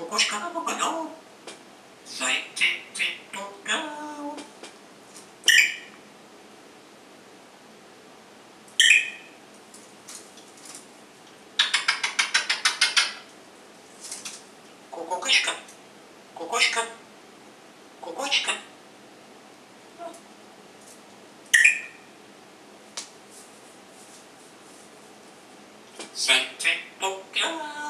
Kokoška na pokoju. Zajci si potkal. Kokoška. Kokoška. Kokočka. Zajci potkal.